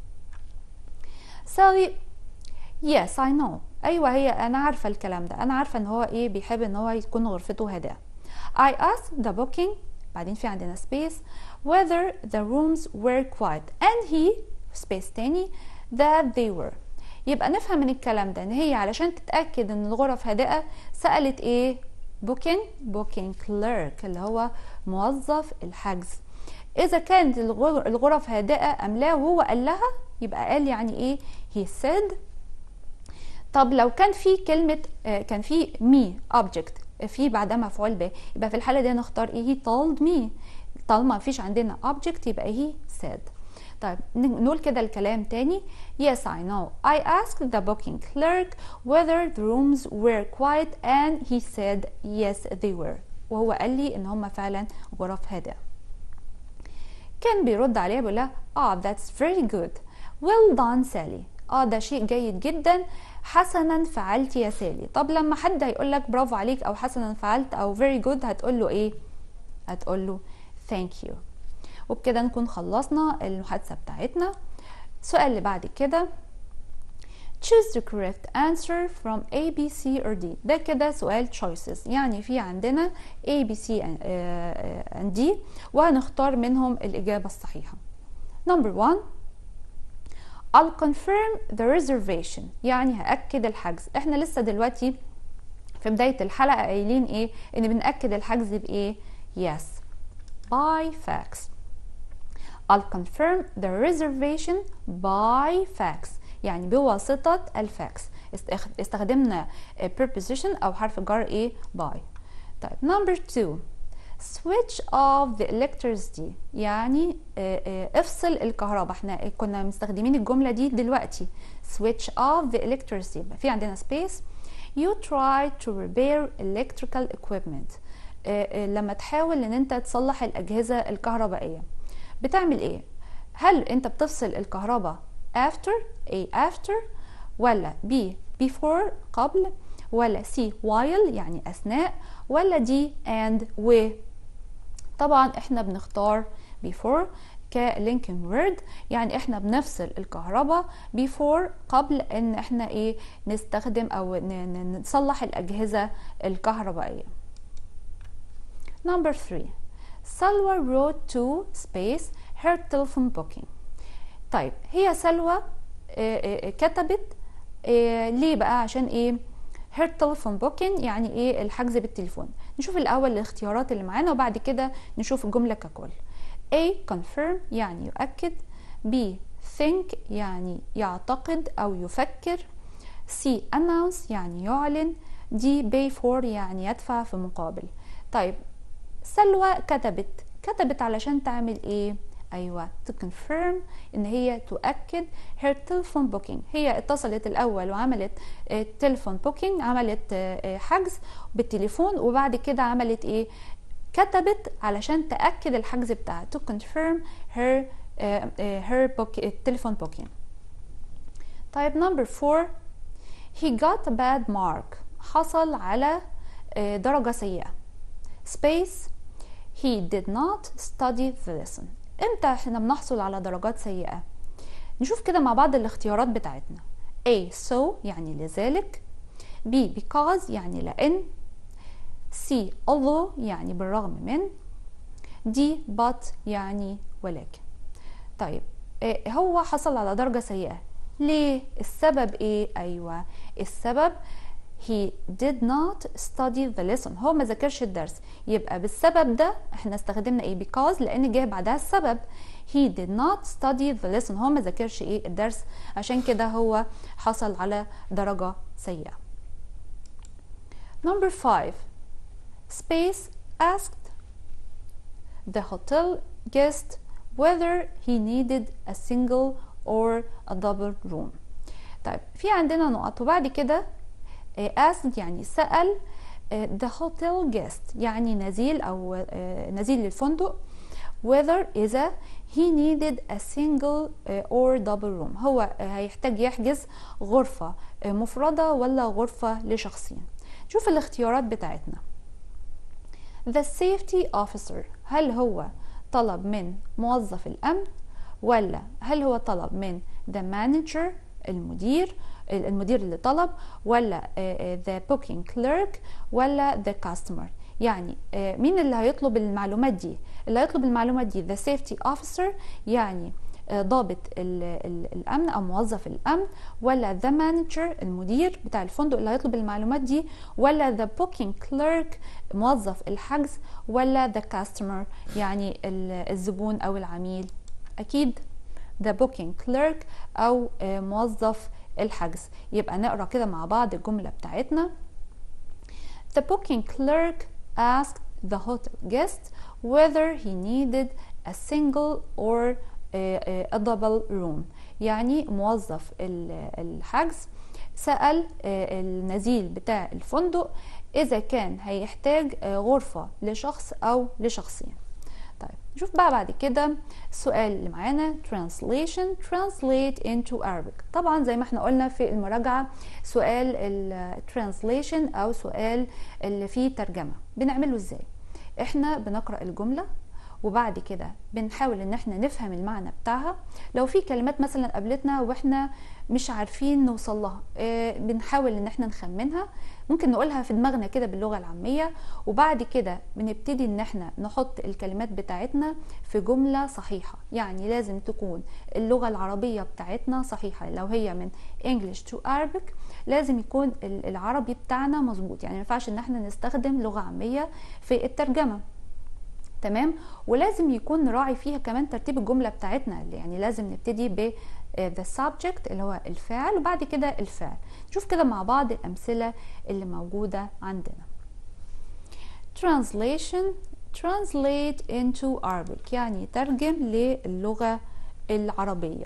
Sally: yes I know. ايوه هي انا عارفه الكلام ده، انا عارفه ان هو ايه؟ بيحب ان هو يكون غرفته هادئه. I asked the booking بعدين في عندنا space whether the rooms were quiet and he space تاني that they were. يبقى نفهم من الكلام ده ان هي علشان تتاكد ان الغرف هادئه سالت ايه؟ booking clerk اللي هو موظف الحجز. اذا كانت الغرف هادئه ام لا وهو قال لها يبقى قال يعني ايه؟ he said. طب لو كان في كلمه كان في me object في بعدها مفعول به، يبقى في الحاله دي نختار ايه؟ he told me. طالما ما فيش عندنا object يبقى he said. طيب نقول كده الكلام تاني. yes I know. I asked the booking clerk whether the rooms were quiet and he said yes they were. وهو قال لي ان هم فعلا غرف هادئه. كان بيرد عليها بيقول لها that's very good. well done Sally. ده شيء جيد جدا، حسنا فعلت يا سالي. طب لما حد هيقول لك برافو عليك او حسنا فعلت او very good هتقول له ايه؟ هتقول له thank you. وبكده نكون خلصنا المحادثه بتاعتنا. السؤال اللي بعد كده choose the correct answer from A, B, C or D. ده كده سؤال choices، يعني في عندنا A, B, C and D وهنختار منهم الإجابة الصحيحة. number 1 I'll confirm the reservation، يعني هأكد الحجز. احنا لسه دلوقتي في بداية الحلقة قايلين ايه؟ ان بنأكد الحجز بايه؟ yes by fax. I'll confirm the reservation by fax، يعني بواسطة الفاكس. استخدمنا preposition او حرف جر ايه؟ by. طيب number 2 switch off the electricity، يعني افصل الكهرباء. احنا كنا مستخدمين الجملة دي دلوقتي switch off the electricity. في عندنا space you try to repair electrical equipment. لما تحاول ان انت تصلح الاجهزة الكهربائية بتعمل ايه؟ هل انت بتفصل الكهرباء after A after ولا B before قبل ولا C while يعني أثناء، ولا D and و. طبعا احنا بنختار before كلينكينج وورد، يعني احنا بنفصل الكهرباء before قبل ان احنا ايه نستخدم او نصلح الأجهزة الكهربائية. Number 3. سلوى wrote to space her telephone booking. طيب هي سلوى كتبت ليه بقى؟ عشان ايه her telephone booking يعني ايه الحجز بالتليفون. نشوف الاول الاختيارات اللي معانا وبعد كده نشوف الجملة ككل. A confirm يعني يؤكد، B think يعني يعتقد او يفكر، C announce يعني يعلن، D pay for يعني يدفع في مقابل. طيب سلوى كتبت علشان تعمل ايه؟ ايوه to confirm ان هي تؤكد her telephone booking. هي اتصلت الاول وعملت تليفون booking، عملت حجز بالتليفون، وبعد كده عملت ايه؟ كتبت علشان تأكد الحجز بتاعها to confirm her telephone booking. طيب number 4. he got a bad mark. حصل على درجة سيئة. space he did not study the lesson. امتى احنا بنحصل على درجات سيئة؟ نشوف كده مع بعض الاختيارات بتاعتنا. A so يعني لذلك، B because يعني لأن، C although يعني بالرغم من، D but يعني ولكن. طيب هو حصل على درجة سيئة ليه؟ السبب ايه؟ ايوه السبب he did not study the lesson. هو ما ذاكرش الدرس، يبقى بالسبب ده احنا استخدمنا ايه؟ because لان جه بعدها السبب. he did not study the lesson. هو ما ذاكرش ايه؟ الدرس، عشان كده هو حصل على درجة سيئة. Number 5. space asked the hotel guest whether he needed a single or a double room. طيب في عندنا نقط وبعد كده asked يعني سأل the hotel guest يعني نزيل أو نزيل للفندق whether إذا he needed a single or double room. هو هيحتاج يحجز غرفة مفردة ولا غرفة لشخصين. شوف الاختيارات بتاعتنا. the safety officer هل هو طلب من موظف الأمن، ولا هل هو طلب من the manager المدير اللي طلب، ولا the booking clerk، ولا the customer. يعني مين اللي هيطلب المعلومات دي؟ اللي هيطلب المعلومات دي the safety officer يعني ضابط الأمن أو موظف الأمن، ولا the manager المدير بتاع الفندق اللي هيطلب المعلومات دي، ولا the booking clerk موظف الحجز، ولا the customer يعني الزبون أو العميل. أكيد the booking clerk أو موظف الحجز. يبقى نقرأ كده مع بعض الجملة بتاعتنا. The booking clerk asked the hotel guest whether he needed a single or a double room. يعني موظف الحجز سأل النزيل بتاع الفندق إذا كان هيحتاج غرفة لشخص أو لشخصين. طيب نشوف بقى بعد كده السؤال اللي معانا translate into Arabic. طبعا زي ما احنا قلنا في المراجعة سؤال translation أو سؤال اللي فيه ترجمة بنعمله ازاي؟ احنا بنقرأ الجملة وبعد كده بنحاول ان احنا نفهم المعنى بتاعها. لو في كلمات مثلا قابلتنا واحنا مش عارفين نوصل لها بنحاول ان احنا نخمنها، ممكن نقولها في دماغنا كده باللغة العامية، وبعد كده بنبتدي ان احنا نحط الكلمات بتاعتنا في جملة صحيحة. يعني لازم تكون اللغة العربية بتاعتنا صحيحة. لو هي من English to Arabic لازم يكون العربي بتاعنا مظبوط، يعني ما ينفعش ان احنا نستخدم لغة عامية في الترجمة. تمام. ولازم يكون نراعي فيها كمان ترتيب الجملة بتاعتنا، يعني لازم نبتدي ب the subject اللي هو الفاعل وبعد كده الفعل. نشوف كده مع بعض الأمثلة اللي موجودة عندنا. translate into Arabic يعني ترجم للغة العربية.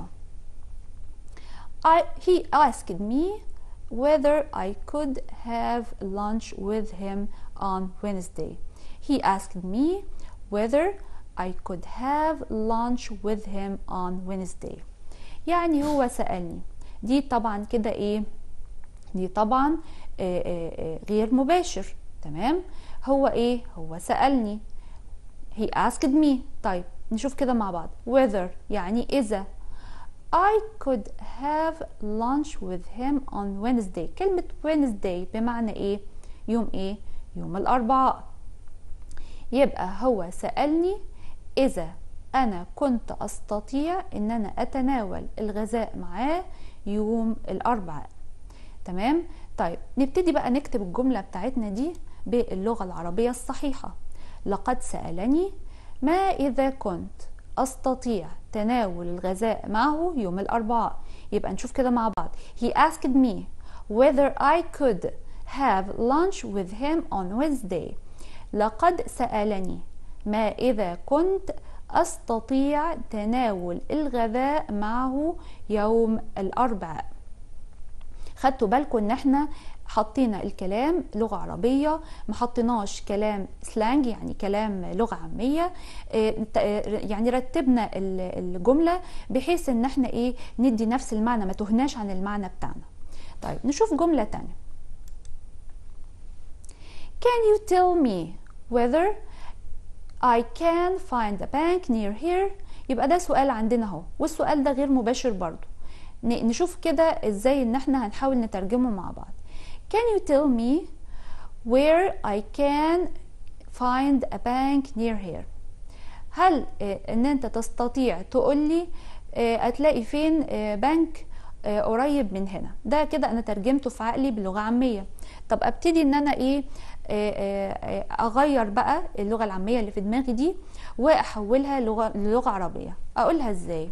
He asked me whether I could have lunch with him on Wednesday. He asked me whether I could have lunch with him on Wednesday. يعني هو سألني. دي طبعا كده ايه؟ دي طبعا غير مباشر. تمام، هو ايه؟ هو سألني، he asked me. طيب نشوف كده مع بعض. whether يعني إذا. I could have lunch with him on Wednesday. كلمة Wednesday بمعنى ايه؟ يوم ايه؟ يوم الأربعاء. يبقى هو سألني إذا أنا كنت أستطيع إن أنا أتناول الغذاء معاه يوم الأربعاء. تمام؟ طيب نبتدي بقى نكتب الجملة بتاعتنا دي باللغة العربية الصحيحة. لقد سألني ما إذا كنت أستطيع تناول الغذاء معه يوم الأربعاء. يبقى نشوف كده مع بعض. He asked me whether I could have lunch with him on Wednesday. لقد سألني ما إذا كنت أستطيع تناول الغذاء معه يوم الأربعاء. خدتوا بالكم ان احنا حطينا الكلام لغة عربية، ما حطيناش كلام سلانج يعني كلام لغة عامية. يعني رتبنا الجملة بحيث ان احنا ايه ندي نفس المعنى، ما تهناش عن المعنى بتاعنا. طيب نشوف جملة تانية. Can you tell me whether I can find a bank near here؟ يبقى ده سؤال عندنا اهو، والسؤال ده غير مباشر برضو. نشوف كده ازاي ان احنا هنحاول نترجمه مع بعض. Can you tell me where I can find a bank near here؟ هل ان انت تستطيع تقول لي هتلاقي فين بنك قريب من هنا؟ ده كده انا ترجمته في عقلي بلغة عامية. طب ابتدي ان انا ايه اغير بقى اللغة العامية اللي في دماغي دي واحولها للغة عربية. اقولها ازاي؟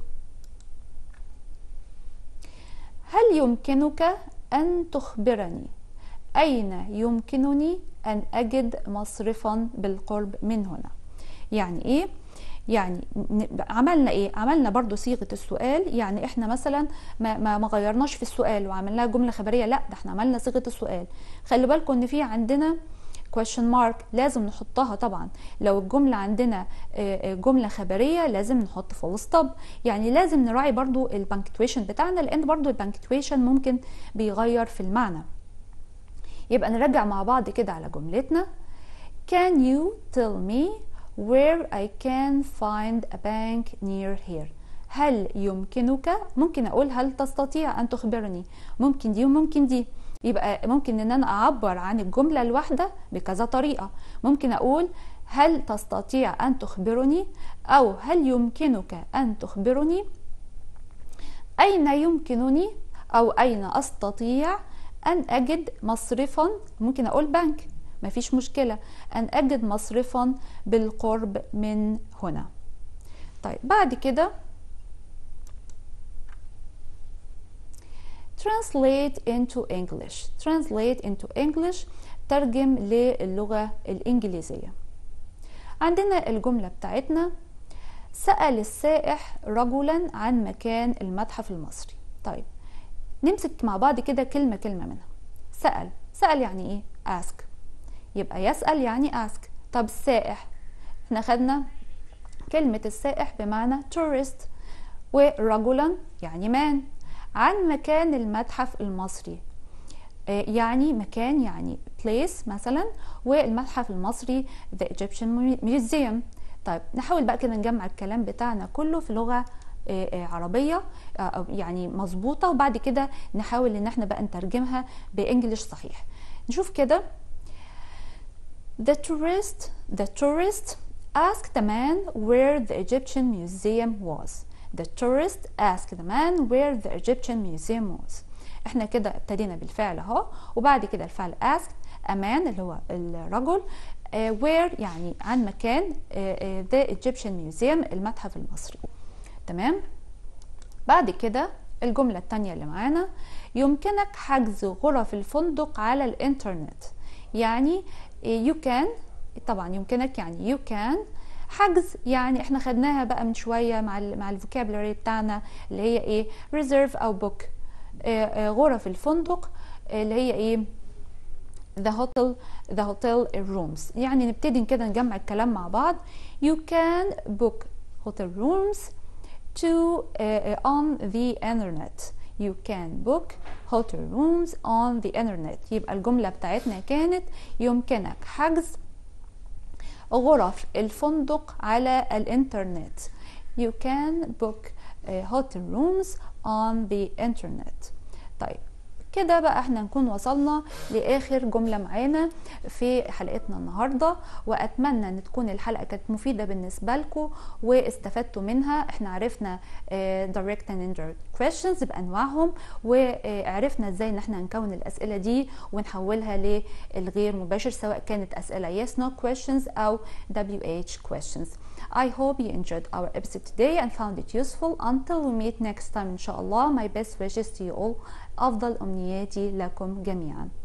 هل يمكنك أن تخبرني أين يمكنني أن أجد مصرفا بالقرب من هنا؟ يعني إيه؟ يعني عملنا إيه؟ عملنا برضو صيغة السؤال. يعني إحنا مثلا ما غيرناش في السؤال وعملناها جملة خبرية، لا ده إحنا عملنا صيغة السؤال. خلي بالكم إن في عندنا question mark لازم نحطها طبعا. لو الجملة عندنا جملة خبرية لازم نحط full stop. يعني لازم نراعي برضو البنكتويشن بتاعنا، لان برضو البنكتويشن ممكن بيغير في المعنى. يبقى نرجع مع بعض كده على جملتنا. Can you tell me where I can find a bank near here؟ هل يمكنك، ممكن اقول هل تستطيع ان تخبرني، ممكن دي وممكن دي. يبقى ممكن ان انا اعبر عن الجملة الواحدة بكذا طريقة. ممكن اقول هل تستطيع ان تخبرني، او هل يمكنك ان تخبرني، اين يمكنني او اين استطيع ان اجد مصرفا. ممكن اقول بنك، مفيش مشكلة، ان اجد مصرفا بالقرب من هنا. طيب بعد كده translate into English. translate into English ترجم للغة الإنجليزية. عندنا الجملة بتاعتنا: سأل السائح رجلا عن مكان المتحف المصري. طيب نمسك مع بعض كده كلمة كلمة منها. سأل، سأل يعني ايه؟ ask. يبقى يسأل يعني ask. طب السائح، احنا خدنا كلمة السائح بمعنى tourist، ورجلا يعني man. عن مكان المتحف المصري يعني مكان، يعني place مثلا، والمتحف المصري the Egyptian Museum. طيب نحاول بقى كده نجمع الكلام بتاعنا كله في لغة عربية يعني مظبوطة، وبعد كده نحاول ان احنا بقى نترجمها بانجليش صحيح. نشوف كده. The tourist asked the man where the Egyptian museum was. The tourist asked the man where the Egyptian museum was. احنا كده ابتدينا بالفعل اهو، وبعد كده الفعل asked a man اللي هو الرجل، where يعني عن مكان the Egyptian museum المتحف المصري. تمام. بعد كده الجملة التانية اللي معانا: يمكنك حجز غرف الفندق على الانترنت. يعني you can، طبعا يمكنك يعني you can. حجز يعني احنا خدناها بقى من شوية مع الفوكابلري بتاعنا اللي هي ايه؟ reserve او book. غرف الفندق اللي هي ايه؟ the hotel rooms. يعني نبتدي كده نجمع الكلام مع بعض. you can book hotel rooms to on the internet. You can book hotel rooms on the internet. يبقى الجملة بتاعتنا كانت يمكنك حجز غرف الفندق على الانترنت. You can book hotel rooms on the internet. طيب كده بقى احنا نكون وصلنا لاخر جملة معانا في حلقتنا النهاردة، واتمنى ان تكون الحلقة كانت مفيدة بالنسبة لكم واستفدتوا منها. احنا عرفنا direct and indirect questions بانواعهم، وعرفنا ازاي ان احنا نكون الاسئلة دي ونحولها للغير مباشر، سواء كانت اسئلة yes no questions او WH questions. I hope you enjoyed our episode today and found it useful. Until we meet next time إن شاء الله. My best wishes to you all. أفضل أمنياتي لكم جميعا.